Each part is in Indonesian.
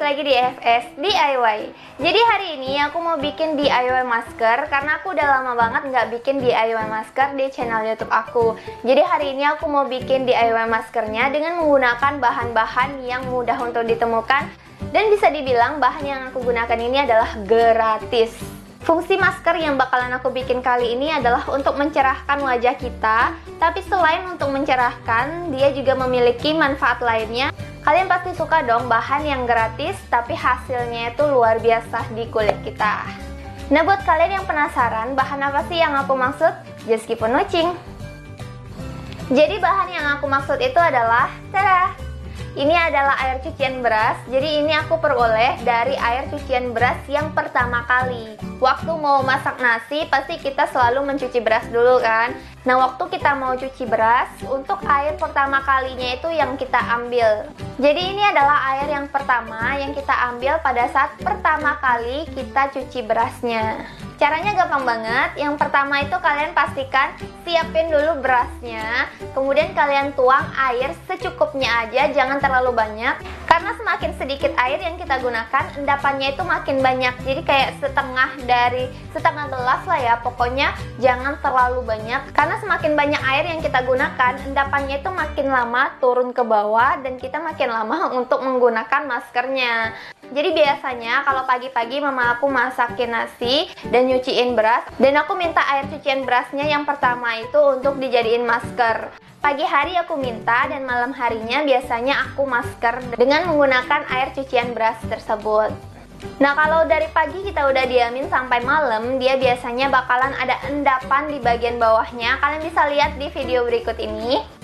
lagi di FS DIY. Jadi hari ini aku mau bikin DIY masker karena aku udah lama banget nggak bikin DIY masker di channel YouTube aku. Jadi hari ini aku mau bikin DIY maskernya dengan menggunakan bahan-bahan yang mudah untuk ditemukan dan bisa dibilang bahan yang aku gunakan ini adalah gratis. Fungsi masker yang bakalan aku bikin kali ini adalah untuk mencerahkan wajah kita. Tapi selain untuk mencerahkan, dia juga memiliki manfaat lainnya. Kalian pasti suka dong bahan yang gratis, tapi hasilnya itu luar biasa di kulit kita. Nah, buat kalian yang penasaran bahan apa sih yang aku maksud, just keep on watching. Jadi bahan yang aku maksud itu adalah, tada! Ini adalah air cucian beras. Jadi ini aku peroleh dari air cucian beras yang pertama kali. Waktu mau masak nasi, pasti kita selalu mencuci beras dulu kan. Nah, waktu kita mau cuci beras, untuk air pertama kalinya itu yang kita ambil. Jadi ini adalah air yang pertama yang kita ambil pada saat pertama kali kita cuci berasnya. Caranya gampang banget. Yang pertama itu kalian pastikan siapin dulu berasnya. Kemudian kalian tuang air secukupnya aja, jangan terlalu banyak. Karena semakin sedikit air yang kita gunakan, endapannya itu makin banyak. Jadi kayak setengah gelas lah ya. Pokoknya jangan terlalu banyak. Karena semakin banyak air yang kita gunakan, endapannya itu makin lama turun ke bawah dan kita makin lama untuk menggunakan maskernya. Jadi biasanya kalau pagi-pagi mama aku masakin nasi dan nyuciin beras, dan aku minta air cucian berasnya yang pertama itu untuk dijadiin masker. Pagi hari aku minta dan malam harinya biasanya aku masker dengan menggunakan air cucian beras tersebut. Nah, kalau dari pagi kita udah diamin sampai malam, dia biasanya bakalan ada endapan di bagian bawahnya. Kalian bisa lihat di video berikut ini.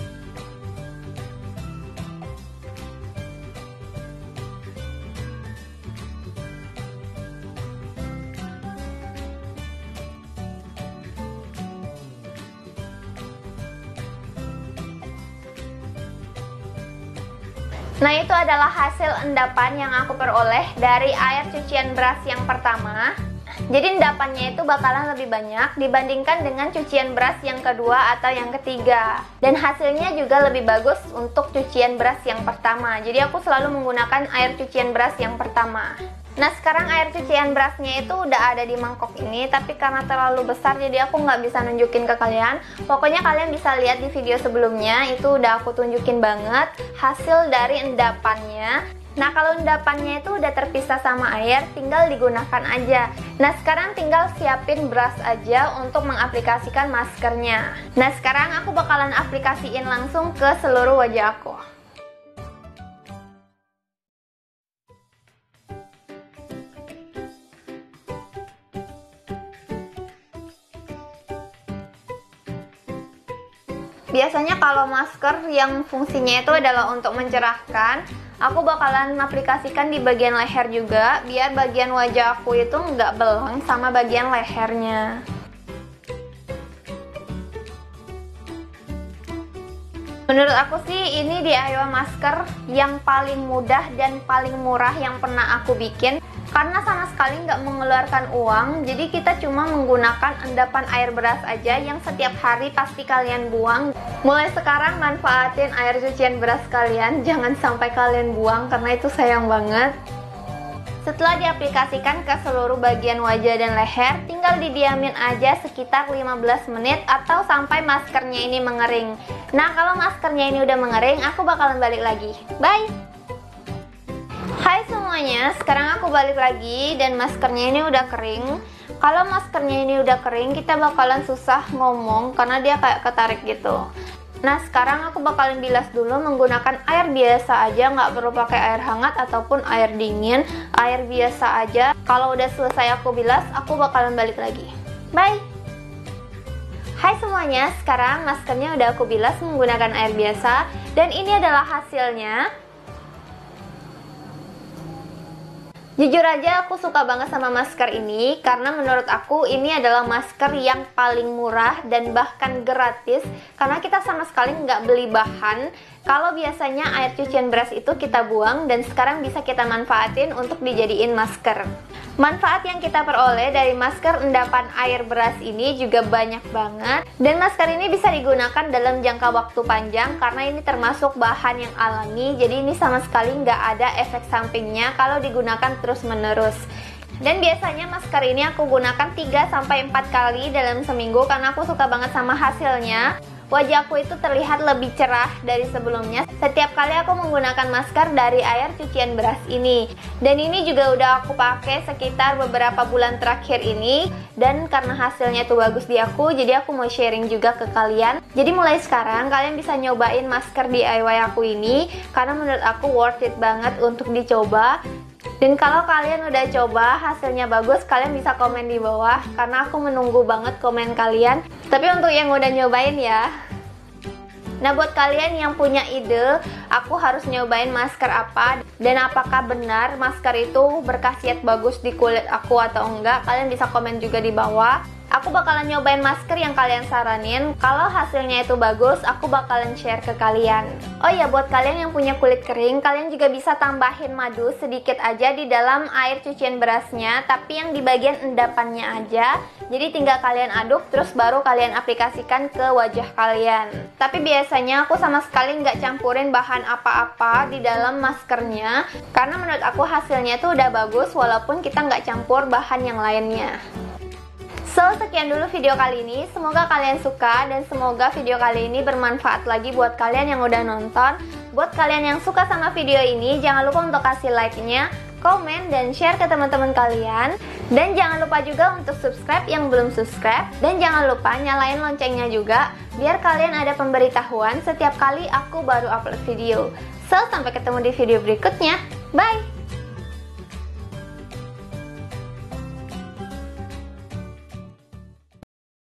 Nah, itu adalah hasil endapan yang aku peroleh dari air cucian beras yang pertama. Jadi endapannya itu bakalan lebih banyak dibandingkan dengan cucian beras yang kedua atau yang ketiga. Dan hasilnya juga lebih bagus untuk cucian beras yang pertama. Jadi aku selalu menggunakan air cucian beras yang pertama. Nah, sekarang air cucian berasnya itu udah ada di mangkok ini, tapi karena terlalu besar jadi aku nggak bisa nunjukin ke kalian. Pokoknya kalian bisa lihat di video sebelumnya, itu udah aku tunjukin banget hasil dari endapannya. Nah, kalau endapannya itu udah terpisah sama air, tinggal digunakan aja. Nah, sekarang tinggal siapin beras aja untuk mengaplikasikan maskernya. Nah, sekarang aku bakalan aplikasiin langsung ke seluruh wajah aku. Biasanya kalau masker yang fungsinya itu adalah untuk mencerahkan, aku bakalan aplikasikan di bagian leher juga, biar bagian wajah aku itu nggak belang sama bagian lehernya. Menurut aku sih ini DIY masker yang paling mudah dan paling murah yang pernah aku bikin. Karena sama sekali nggak mengeluarkan uang, jadi kita cuma menggunakan endapan air beras aja yang setiap hari pasti kalian buang. Mulai sekarang manfaatin air cucian beras kalian, jangan sampai kalian buang karena itu sayang banget. Setelah diaplikasikan ke seluruh bagian wajah dan leher, tinggal didiamin aja sekitar 15 menit atau sampai maskernya ini mengering. Nah, kalau maskernya ini udah mengering, aku bakalan balik lagi. Bye! Hai semuanya, sekarang aku balik lagi dan maskernya ini udah kering. Kalau maskernya ini udah kering, kita bakalan susah ngomong karena dia kayak ketarik gitu. Nah, sekarang aku bakalan bilas dulu menggunakan air biasa aja, nggak perlu pakai air hangat ataupun air dingin. Air biasa aja. Kalau udah selesai aku bilas, aku bakalan balik lagi. Bye! Hai semuanya, sekarang maskernya udah aku bilas menggunakan air biasa. Dan ini adalah hasilnya. Jujur aja aku suka banget sama masker ini karena menurut aku ini adalah masker yang paling murah dan bahkan gratis karena kita sama sekali nggak beli bahan. Kalau biasanya air cucian beras itu kita buang dan sekarang bisa kita manfaatin untuk dijadiin masker. Manfaat yang kita peroleh dari masker endapan air beras ini juga banyak banget. Dan masker ini bisa digunakan dalam jangka waktu panjang karena ini termasuk bahan yang alami. Jadi ini sama sekali nggak ada efek sampingnya kalau digunakan terus menerus. Dan biasanya masker ini aku gunakan 3-4 kali dalam seminggu karena aku suka banget sama hasilnya. Wajahku itu terlihat lebih cerah dari sebelumnya setiap kali aku menggunakan masker dari air cucian beras ini. Dan ini juga udah aku pakai sekitar beberapa bulan terakhir ini. Dan karena hasilnya tuh bagus di aku, jadi aku mau sharing juga ke kalian. Jadi mulai sekarang kalian bisa nyobain masker DIY aku ini karena menurut aku worth it banget untuk dicoba. Dan kalau kalian udah coba hasilnya bagus, kalian bisa komen di bawah karena aku menunggu banget komen kalian. Tapi untuk yang udah nyobain ya. Nah, buat kalian yang punya ide aku harus nyobain masker apa dan apakah benar masker itu berkhasiat bagus di kulit aku atau enggak, kalian bisa komen juga di bawah. Aku bakalan nyobain masker yang kalian saranin. Kalau hasilnya itu bagus, aku bakalan share ke kalian. Oh ya, buat kalian yang punya kulit kering, kalian juga bisa tambahin madu sedikit aja di dalam air cucian berasnya, tapi yang di bagian endapannya aja. Jadi tinggal kalian aduk, terus baru kalian aplikasikan ke wajah kalian. Tapi biasanya aku sama sekali nggak campurin bahan apa-apa di dalam maskernya, karena menurut aku hasilnya tuh udah bagus walaupun kita nggak campur bahan yang lainnya. So, sekian dulu video kali ini. Semoga kalian suka dan semoga video kali ini bermanfaat lagi buat kalian yang udah nonton. Buat kalian yang suka sama video ini, jangan lupa untuk kasih like-nya, komen, dan share ke teman-teman kalian. Dan jangan lupa juga untuk subscribe yang belum subscribe. Dan jangan lupa nyalain loncengnya juga, biar kalian ada pemberitahuan setiap kali aku baru upload video. So, sampai ketemu di video berikutnya. Bye!